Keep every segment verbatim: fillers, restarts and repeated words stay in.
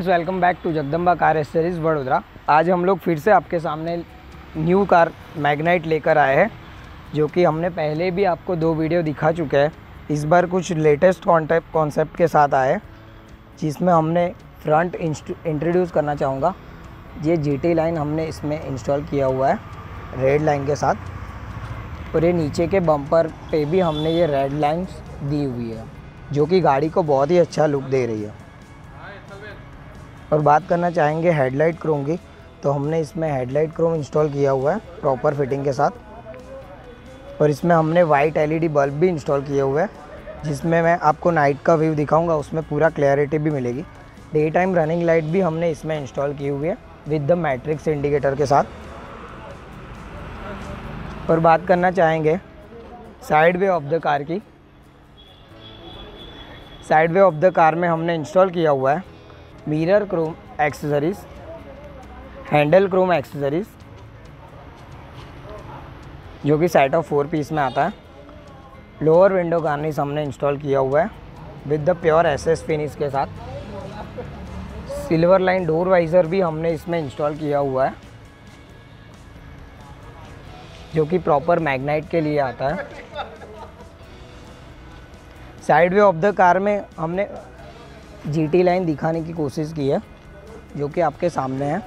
Welcome back to Jagdamba car accessories Vadodara. आज हम लोग फिर से आपके सामने न्यू कार मैग्नाइट लेकर आए हैं, जो कि हमने पहले भी आपको दो वीडियो दिखा चुके हैं। इस बार कुछ लेटेस्ट कॉन्टेक्ट कॉन्सेप्ट के साथ आए, जिसमें हमने फ्रंट इंट्रोड्यूस करना चाहूँगा। ये जीटी लाइन हमने इसमें इंस्टॉल किया हुआ है रेड लाइन के साथ, और ये नीचे के बम्पर पे भी हमने ये रेड लाइन्स दी हुई है, जो कि गाड़ी को बहुत ही अच्छा लुक दे रही है। और बात करना चाहेंगे हेडलाइट क्रोम की, तो हमने इसमें हेडलाइट क्रोम इंस्टॉल किया हुआ है प्रॉपर फिटिंग के साथ, और इसमें हमने वाइट एलईडी बल्ब भी इंस्टॉल किए हुए हैं, जिसमें मैं आपको नाइट का व्यू दिखाऊंगा, उसमें पूरा क्लैरिटी भी मिलेगी। डे टाइम रनिंग लाइट भी हमने इसमें इंस्टॉल की हुई है विद द मैट्रिक्स इंडिकेटर के साथ। और बात करना चाहेंगे side way of the car की। Side way of the car में हमने इंस्टॉल किया हुआ है mirror chrome accessories, handle chrome accessories, जो कि सेट ऑफ फोर पीस में आता है। लोअर विंडो गार्निश हमने इंस्टॉल किया हुआ है with the pure SS finish के साथ। सिल्वर लाइन डोर वाइज़र भी हमने इसमें इंस्टॉल किया हुआ है, जो कि प्रॉपर मैग्नाइट के लिए आता है। Side way of the car में हमने जीटी लाइन दिखाने की कोशिश की है, जो कि आपके सामने है।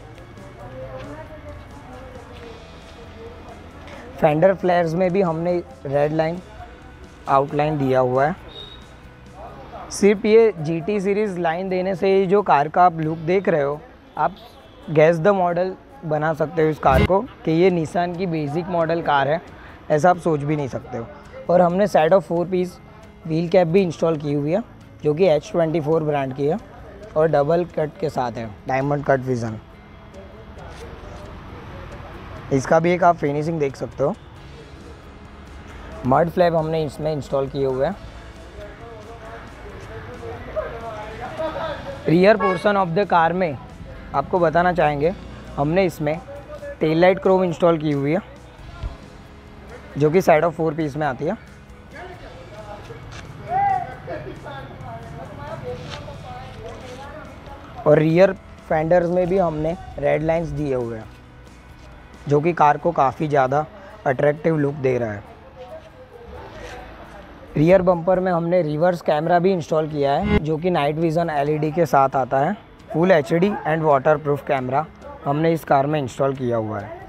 फेंडर फ्लेयर्स में भी हमने रेड लाइन आउटलाइन दिया हुआ है। सिर्फ ये जीटी सीरीज़ लाइन देने से ही जो कार का आप लुक देख रहे हो, आप गैस द मॉडल बना सकते हो इस कार को कि ये निसान की बेसिक मॉडल कार है, ऐसा आप सोच भी नहीं सकते हो। और हमने set of four piece wheel cap भी इंस्टॉल की हुई है, जो कि एच ट्वेंटी फोर ब्रांड की है और डबल कट के साथ है, डायमंड कट विज़न। इसका भी एक आप फिनिशिंग देख सकते हो। मड फ्लैप हमने इसमें इंस्टॉल किए हुए हैं। Rear portion of the car में आपको बताना चाहेंगे, हमने इसमें टेल लाइट क्रोम इंस्टॉल की हुई है, जो कि साइड ऑफ फोर पीस में आती है। और रियर फेंडर्स में भी हमने रेड लाइंस दिए हुए हैं, जो कि कार को काफ़ी ज़्यादा अट्रैक्टिव लुक दे रहा है। रियर बम्पर में हमने रिवर्स कैमरा भी इंस्टॉल किया है, जो कि नाइट विज़न एलईडी के साथ आता है। Full HD and waterproof camera हमने इस कार में इंस्टॉल किया हुआ है।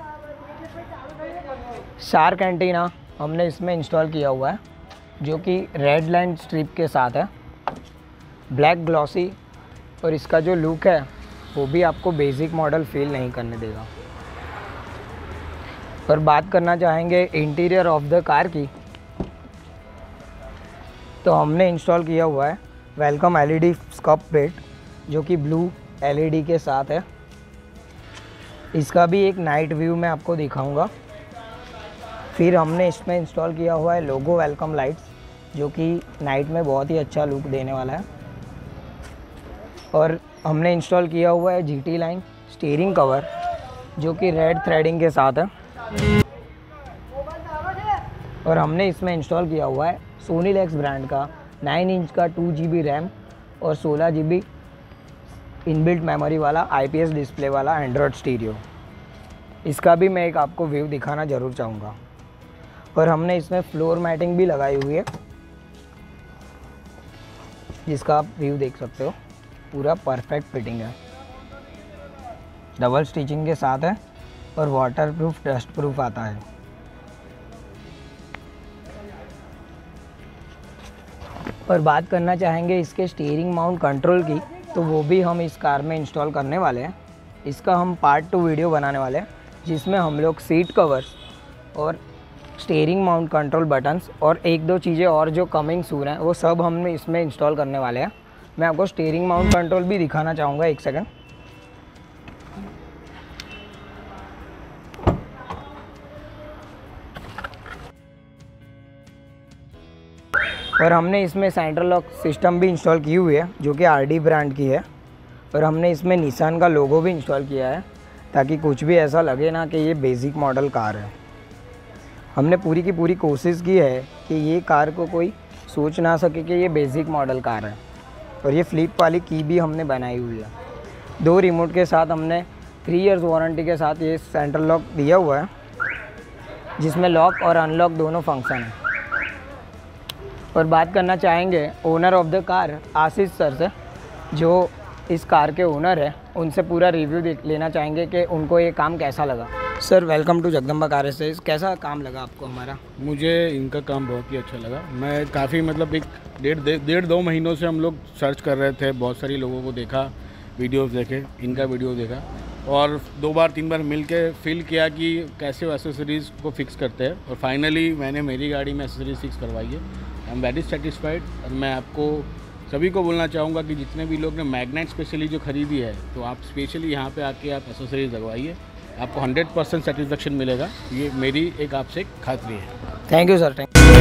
शार्क एंटीना हमने इसमें इंस्टॉल किया हुआ है, जो कि रेड लाइन स्ट्रिप के साथ है, ब्लैक ग्लॉसी। और इसका जो लुक है वो भी आपको बेसिक मॉडल फील नहीं करने देगा। और बात करना चाहेंगे इंटीरियर ऑफ द कार की, तो हमने इंस्टॉल किया हुआ है वेलकम एलईडी स्कप प्लेट, जो कि ब्लू एलईडी के साथ है। इसका भी एक नाइट व्यू मैं आपको दिखाऊंगा। फिर हमने इसमें इंस्टॉल किया हुआ है लोगो वेलकम लाइट्स, जो कि नाइट में बहुत ही अच्छा लुक देने वाला है। और हमने इंस्टॉल किया हुआ है जीटी लाइन स्टीयरिंग कवर, जो कि रेड थ्रेडिंग के साथ है। और हमने इसमें इंस्टॉल किया हुआ है सोनी लेक्स ब्रांड का नाइन इंच का टू जी बी रैम और सोलह जी बी इनबिल्ट मेमोरी वाला आईपीएस डिस्प्ले वाला एंड्रॉयड स्टीरियो। इसका भी मैं एक आपको व्यू दिखाना ज़रूर चाहूँगा। और हमने इसमें फ्लोर मैटिंग भी लगाई हुई है, जिसका आप व्यू देख सकते हो। पूरा परफेक्ट फिटिंग है, डबल स्टिचिंग के साथ है और वाटरप्रूफ डस्ट प्रूफ आता है। और बात करना चाहेंगे इसके स्टीयरिंग माउंट कंट्रोल की, तो वो भी हम इस कार में इंस्टॉल करने वाले हैं। इसका हम पार्ट टू वीडियो बनाने वाले हैं, जिसमें हम लोग सीट कवर्स और स्टीयरिंग माउंट कंट्रोल बटन्स और एक दो चीज़ें और जो कमिंग सून हैं, वो सब हम इसमें इंस्टॉल करने वाले हैं। मैं आपको स्टीयरिंग माउंट कंट्रोल भी दिखाना चाहूँगा, एक सेकंड। और हमने इसमें सेंट्रल लॉक सिस्टम भी इंस्टॉल की हुई है, जो कि आरडी ब्रांड की है। और हमने इसमें निसान का लोगो भी इंस्टॉल किया है, ताकि कुछ भी ऐसा लगे ना कि ये बेसिक मॉडल कार है। हमने पूरी की पूरी कोशिश की है कि ये कार को कोई सोच ना सके कि ये बेसिक मॉडल कार है। और ये फ्लिप वाली की भी हमने बनाई हुई है। दो रिमोट के साथ हमने थ्री इयर्स वारंटी के साथ ये सेंटर लॉक दिया हुआ है, जिसमें लॉक और अनलॉक दोनों फंक्शन है। और बात करना चाहेंगे owner of the car Ashish sir से, जो इस कार के ओनर है। उनसे पूरा रिव्यू लेना चाहेंगे कि उनको ये काम कैसा लगा। Sir welcome to Jagdamba car accessories. कैसा काम लगा आपको हमारा? मुझे इनका काम बहुत ही अच्छा लगा। मैं काफ़ी मतलब एक डेढ़ डेढ़ दो महीनों से हम लोग सर्च कर रहे थे, बहुत सारी लोगों को देखा, वीडियोस देखे, इनका वीडियो देखा और दो बार तीन बार मिल के फील किया कि कैसे वो एसेसरीज़ को फिक्स करते हैं। और फाइनली मैंने मेरी गाड़ी में एसेसरीज फिक्स करवाई है। I am very satisfied. और मैं आपको सभी को बोलना चाहूँगा कि जितने भी लोग ने मैग्नेट स्पेशली जो ख़रीदी है, तो आप स्पेशली यहाँ पे आके आप एसेसरीज लगवाइए, आपको हंड्रेड परसेंट सेटिस्फेक्शन मिलेगा। ये मेरी एक आपसे खातरी है। Thank you sir, thank you.